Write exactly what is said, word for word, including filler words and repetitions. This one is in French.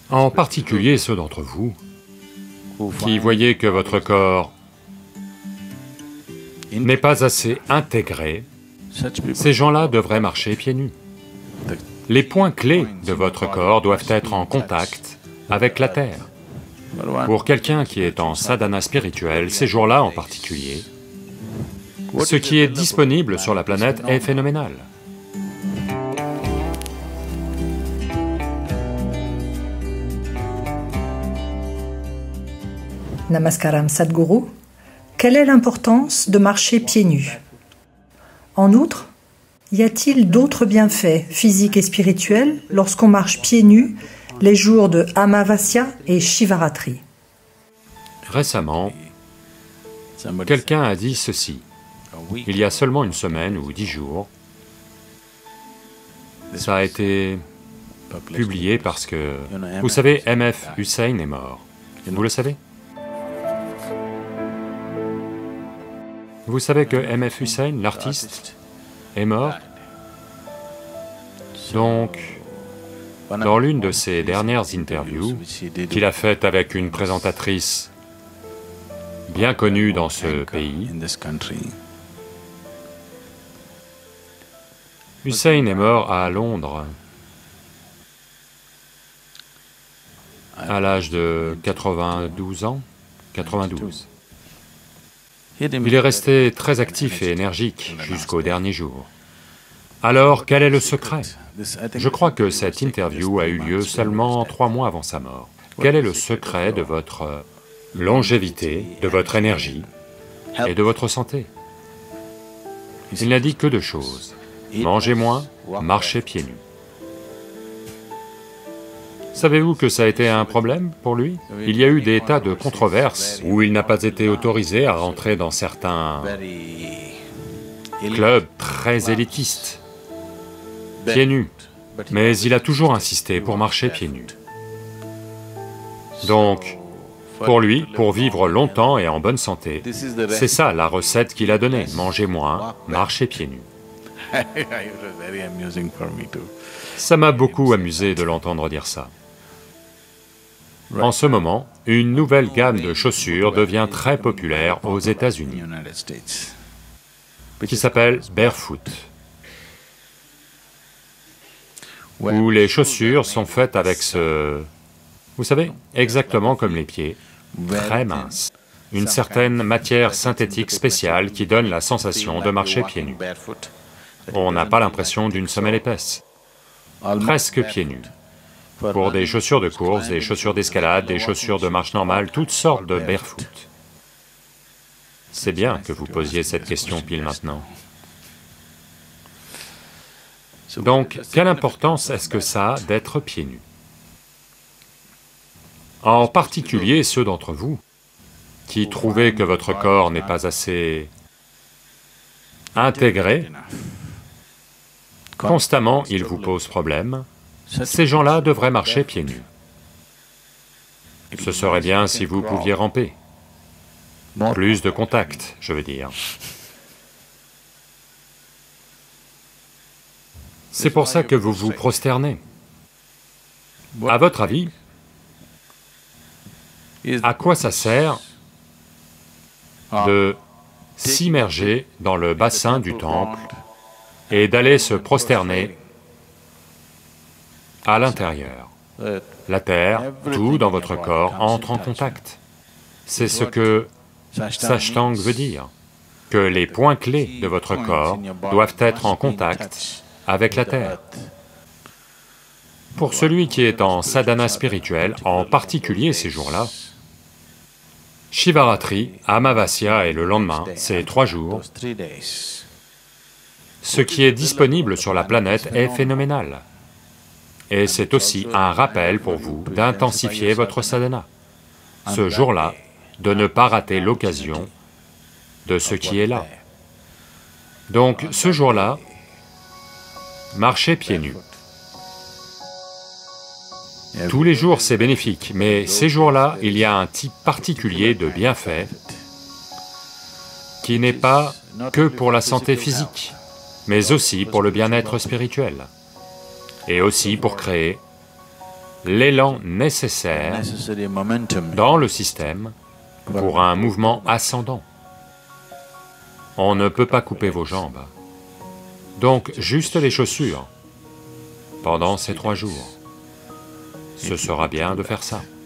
En particulier ceux d'entre vous qui voyez que votre corps n'est pas assez intégré, ces gens-là devraient marcher pieds nus. Les points clés de votre corps doivent être en contact avec la terre. Pour quelqu'un qui est en sadhana spirituel, ces jours-là en particulier, ce qui est disponible sur la planète est phénoménal. Namaskaram Sadhguru. Quelle est l'importance de marcher pieds nus? En outre, y a-t-il d'autres bienfaits physiques et spirituels lorsqu'on marche pieds nus les jours de Amavasya et Shivaratri? Récemment, quelqu'un a dit ceci. Il y a seulement une semaine ou dix jours, ça a été publié parce que, vous savez, M F Hussein est mort. Vous le savez? Vous savez que M F Hussein, l'artiste, est mort? Donc, dans l'une de ses dernières interviews, qu'il a faites avec une présentatrice bien connue dans ce pays, Hussein est mort à Londres, à l'âge de quatre-vingt-douze ans, quatre-vingt-douze. Il est resté très actif et énergique jusqu'au dernier jour. Alors, quel est le secret? Je crois que cette interview a eu lieu seulement trois mois avant sa mort. Quel est le secret de votre longévité, de votre énergie et de votre santé? Il n'a dit que deux choses. Mangez moins, marchez pieds nus. Savez-vous que ça a été un problème pour lui? Il y a eu des tas de controverses où il n'a pas été autorisé à rentrer dans certains clubs très élitistes, pieds nus, mais il a toujours insisté pour marcher pieds nus. Donc, pour lui, pour vivre longtemps et en bonne santé, c'est ça la recette qu'il a donnée, manger moins, marcher pieds nus. Ça m'a beaucoup amusé de l'entendre dire ça. En ce moment, une nouvelle gamme de chaussures devient très populaire aux États-Unis, qui s'appelle Barefoot, où les chaussures sont faites avec ce... vous savez, exactement comme les pieds, très minces, une certaine matière synthétique spéciale qui donne la sensation de marcher pieds nus. On n'a pas l'impression d'une semelle épaisse, presque pieds nus. Pour des chaussures de course, des chaussures d'escalade, des chaussures de marche normale, toutes sortes de barefoot. C'est bien que vous posiez cette question pile maintenant. Donc, quelle importance est-ce que ça a d'être pieds nus? En particulier ceux d'entre vous qui trouvez que votre corps n'est pas assez intégré, constamment il vous pose problème, ces gens-là devraient marcher pieds nus. Ce serait bien si vous pouviez ramper. Plus de contact, je veux dire. C'est pour ça que vous vous prosternez. À votre avis, à quoi ça sert de s'immerger dans le bassin du temple et d'aller se prosterner à l'intérieur? La terre, tout dans votre corps entre en contact. C'est ce que Sachtang veut dire, que les points clés de votre corps doivent être en contact avec la terre. Pour celui qui est en sadhana spirituel, en particulier ces jours-là, Shivaratri, Amavasya et le lendemain, ces trois jours, ce qui est disponible sur la planète est phénoménal. Et c'est aussi un rappel pour vous d'intensifier votre sadhana. Ce jour-là, de ne pas rater l'occasion de ce qui est là. Donc, ce jour-là, marchez pieds nus. Tous les jours c'est bénéfique, mais ces jours-là, il y a un type particulier de bienfait qui n'est pas que pour la santé physique, mais aussi pour le bien-être spirituel, et aussi pour créer l'élan nécessaire dans le système pour un mouvement ascendant. On ne peut pas couper vos jambes. Donc, juste les chaussures, pendant ces trois jours. Ce sera bien de faire ça.